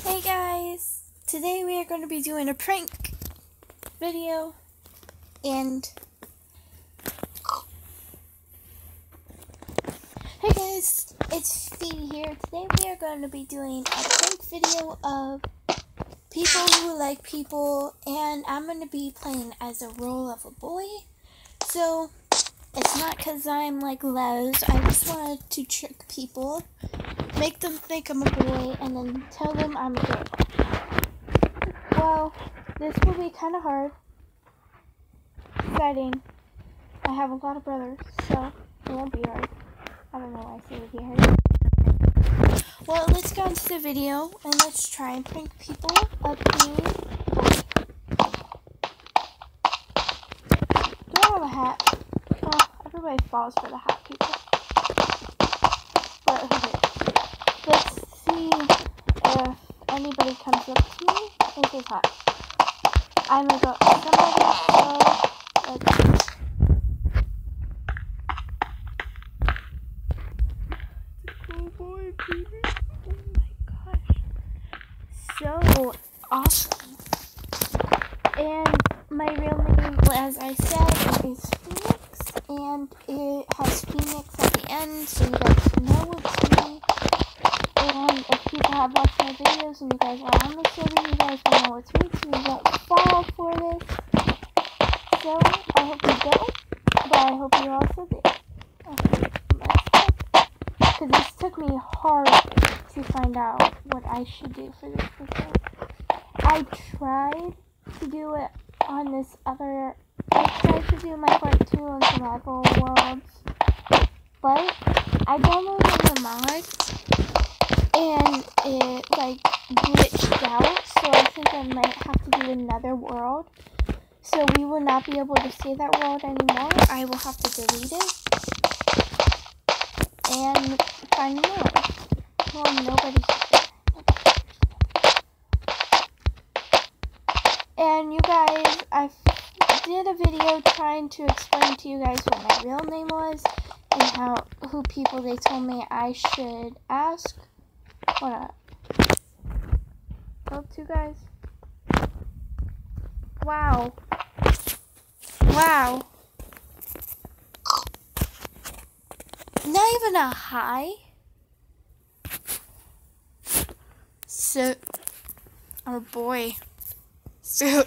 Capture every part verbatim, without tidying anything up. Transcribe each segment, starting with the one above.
Hey guys, today we are going to be doing a prank video, and hey guys, it's Stevie here. Today we are going to be doing a prank video of people who like people, and I'm going to be playing as a role of a boy. So it's not because I'm like Les, I just wanted to trick people, make them think I'm a boy, and then tell them I'm a girl. Well, this will be kind of hard. Exciting. I have a lot of brothers, so it won't be hard. I don't know why I say it would be hard. Well, let's go into the video, and let's try and prank people of being boy. Do I have a hat? Oh, everybody falls for the hat, people. But okay, let's see if anybody comes up to me and says hi. I'm gonna go somebody, so let's see. Oh boy, baby. Oh my gosh. So awesome. And my real name, as I said, is Phoenix, and it has Phoenix at the end, so you guys know it's me. And if people have watched my videos and you guys are on the server, you guys will know it's me, so you won't fall for this. So I hope you don't, but I hope you also do. Okay, let's go. Because this took me hard to find out what I should do for this video. I tried to do it on this other, I tried to do my part two on Survival Worlds, but I downloaded the mod, and it like glitched out, so I think I might have to do another world. So we will not be able to see that world anymore. I will have to delete it and find a new one. Well, nobody And you guys, I did a video trying to explain to you guys what my real name was and how who people they told me I should ask. What up? Oh, two guys. Wow. Wow. Not even a hi. So, oh boy. So,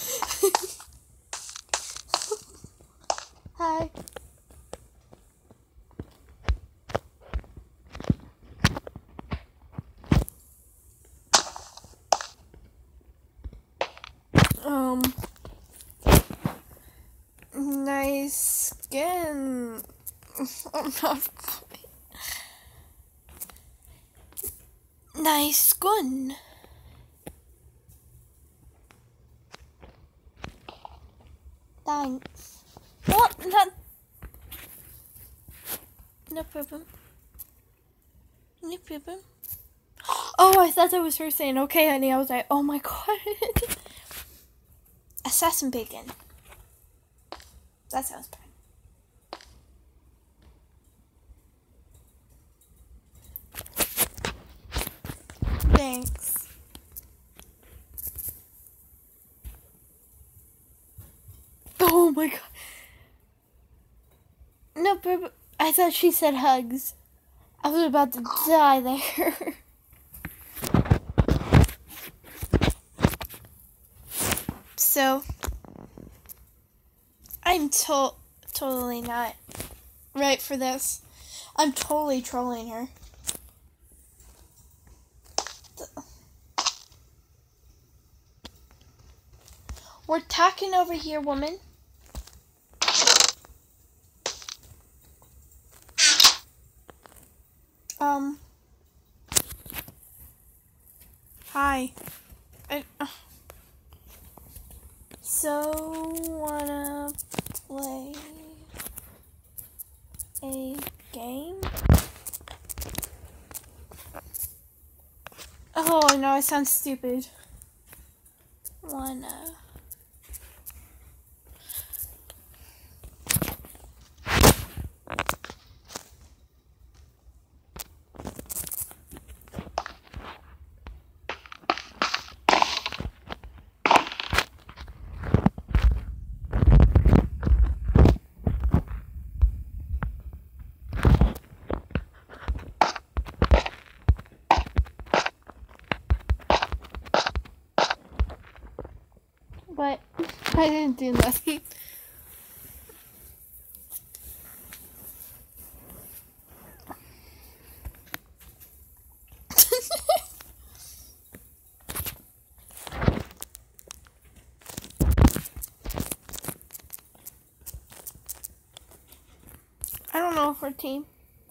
hi. Um, nice skin. I'm not. Nice skin. Thanks. What? Not. No problem. No problem. Oh, I thought that was her saying, okay, honey. I was like, oh my god. Assassin bacon. That sounds bad. Thanks. Oh my god. No, but I thought she said hugs. I was about to die there. So, I'm to totally not right for this. I'm totally trolling her. We're talking over here, woman. Um. Hi. I, uh, so, wanna play a game? Oh no, it sounds stupid. Wanna. but I didn't do nothing. I don't know if we're team.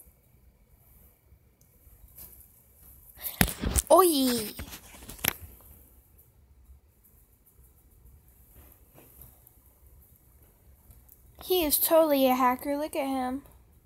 Oi! He is totally a hacker. Look at him.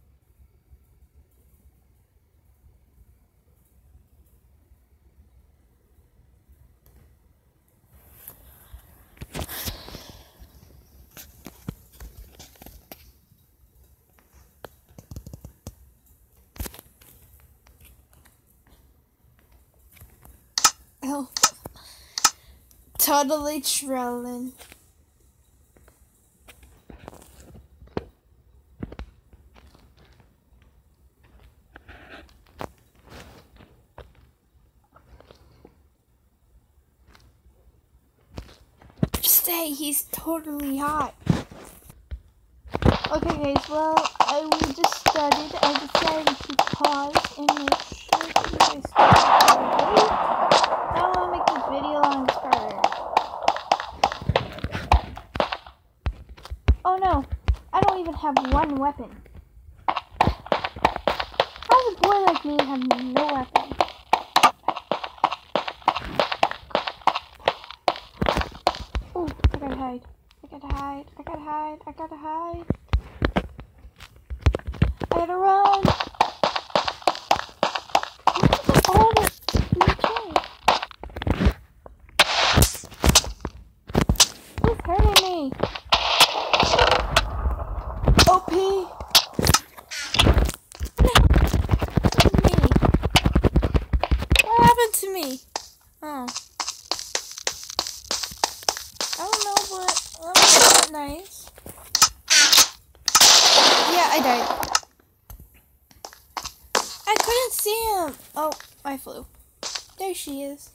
Oh. Totally trolling. Say he's totally hot. Okay guys, well, I we just started. I decided to pause and make sure that you guys start recording. I don't want to make this video on Scarlet. Oh no, I don't even have one weapon. How does a boy like me have no weapon? Oh, I gotta hide. I gotta hide. I gotta hide. I gotta hide. I gotta run. All the Who's hurting me? O P. What happened to me? Oh. I don't know, but that was not nice. Yeah, I died. I couldn't see him. Oh, I flew. There she is.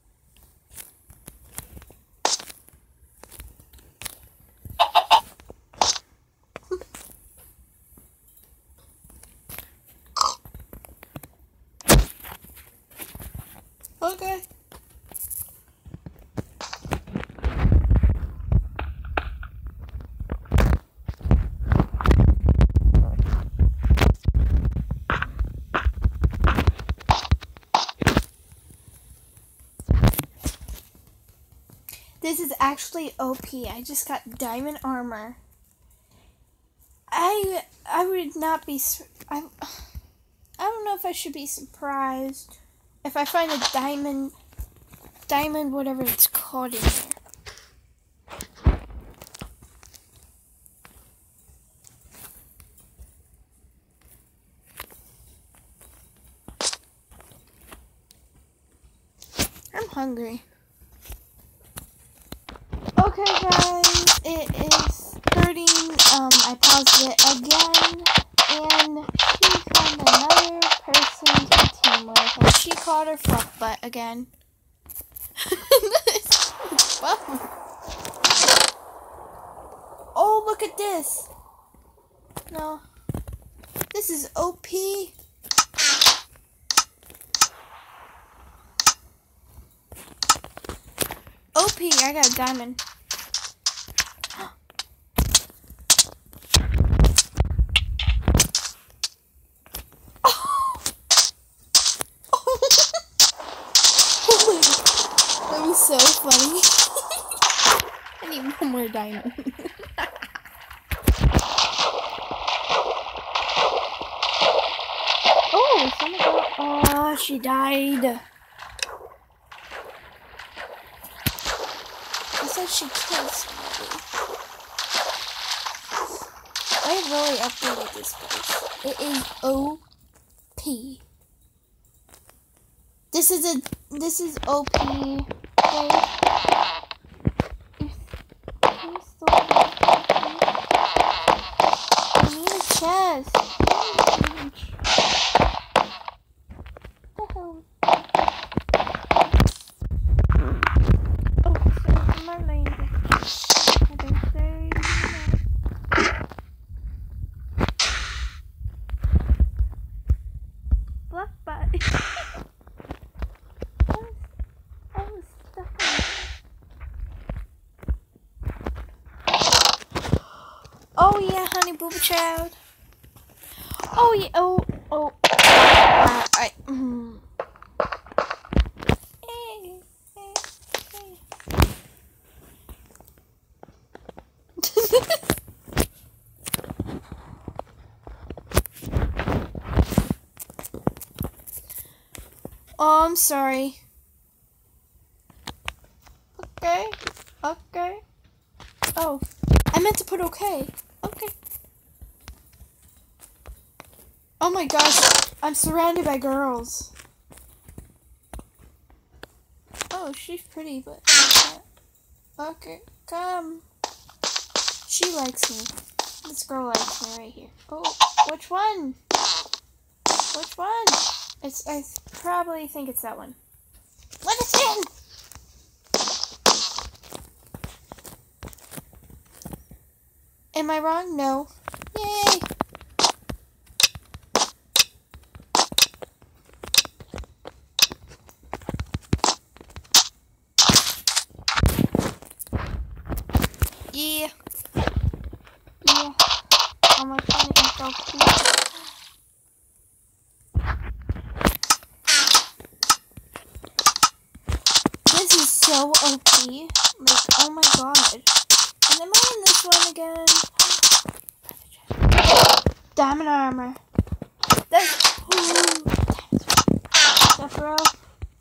Okay. This is actually O P. I just got diamond armor. I I would not be. I I don't know if I should be surprised if I find a diamond, diamond whatever it's called in there. I'm hungry. Okay guys, it is thirty, um, I paused it again, and she found another person to team with, and she called her fluff butt again. It's fun. Oh, look at this. No. This is O P. O P, I got a diamond. That was so funny. I need one more diamond. Oh, someone got. Oh, she died. I said she killed somebody. I really updated this place. It is O P. This is a. This is O P. Wait. I need a chest. What the hell? Oh, so my language. booba child. Oh yeah. Oh oh. Uh, I. Mm. Hey, hey, hey. Oh, I'm sorry. Okay. Okay. Oh, I meant to put okay. Okay. Oh my gosh, I'm surrounded by girls. Oh, she's pretty, but okay, come. She likes me. This girl likes me right here. Oh, which one? Which one? It's. I probably think it's that one. Let us in. Am I wrong? No. Yay! Yeah. Yeah. Oh my god, it's so cool. This is so O P. Like, oh my god. And am I in this one again? Diamond armor. That's ooh, Sephiroth.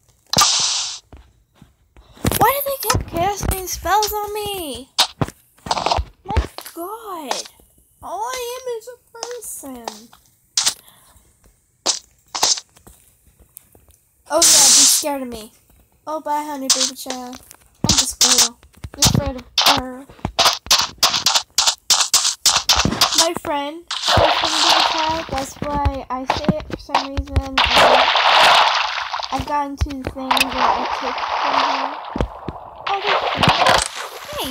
Why do they keep casting spells on me? My god. All I am is a person. Oh yeah, be scared of me. Oh bye honey baby child. I'm just Squirtle. You're afraid of her. My friend, my friend baby child, that's why I say it for some reason. And I've gotten to the thing where I take from her. Oh, hey!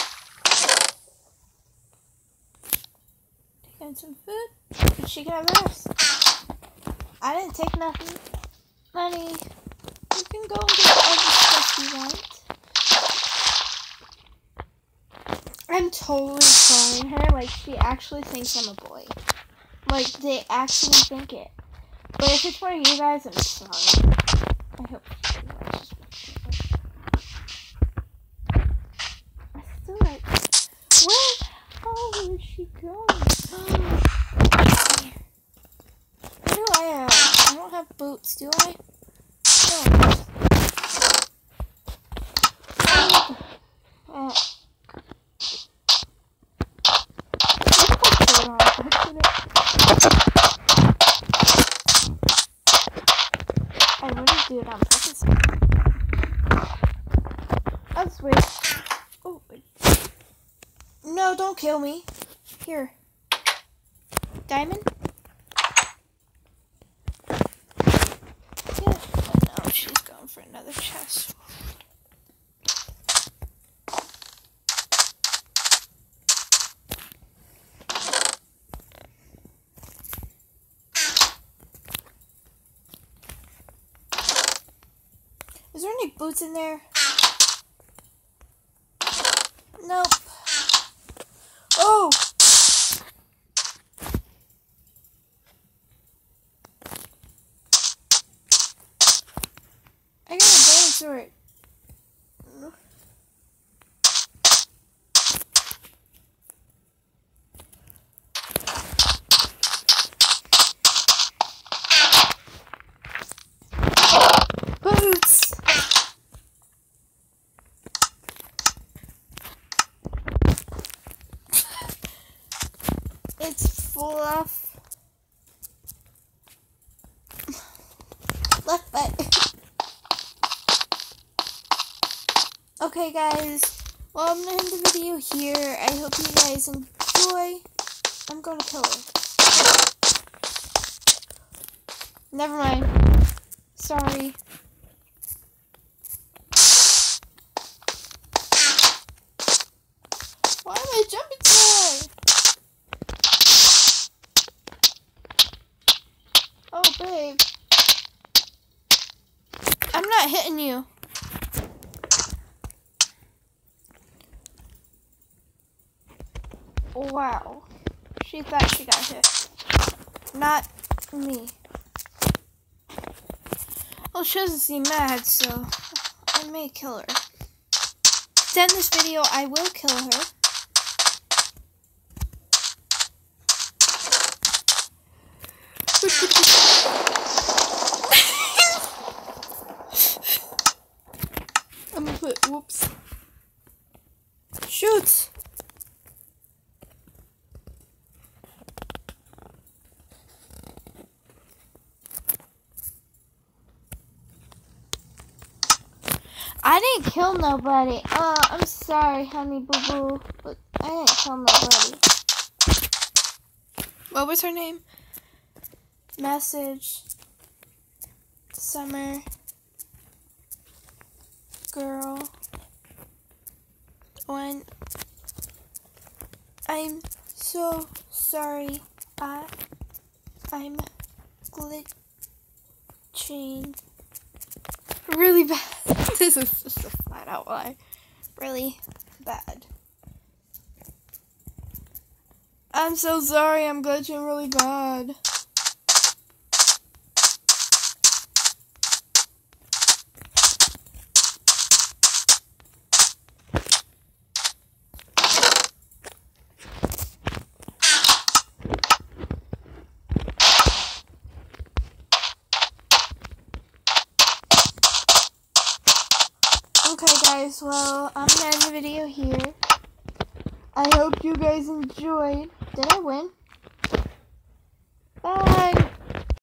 Taking some food? But she can have hers. I didn't take nothing. Honey, you can go and get all the stuff you want. I'm totally trolling her. Like, she actually thinks I'm a boy. Like, they actually think it. But if it's one of you guys, I'm sorry. I hope you guys. I still like. Where the hell is she going? Where do I have? I don't have boots, do I? No. Uh, I wouldn't do it on purpose. I'll just wait. Oh, no, don't kill me. Here. Diamond? Yeah. Oh, no, she's going for another chest. Is there any boots in there? Nope. Oh! I got a dinosaur. Boots! It's fluff. Left butt. Okay guys, well I'm gonna end the video here. I hope you guys enjoy. I'm gonna kill her. Never mind. Sorry. Why am I jumping so high? Oh babe. I'm not hitting you. Wow. She thought she got hit. Not me. Well, she doesn't seem mad, so I may kill her. To end this video, I will kill her. I'm gonna put, whoops. Shoot! I didn't kill nobody. Uh, I'm sorry, honey boo boo, but I didn't kill nobody. What was her name? Message. Summer. Girl. When. I'm so sorry. I. I'm glitching. Really bad. This is just a flat out lie. Really bad. I'm so sorry, I'm glitching really bad. Okay guys, well, I'm gonna end the video here. I hope you guys enjoyed. Did I win? Bye!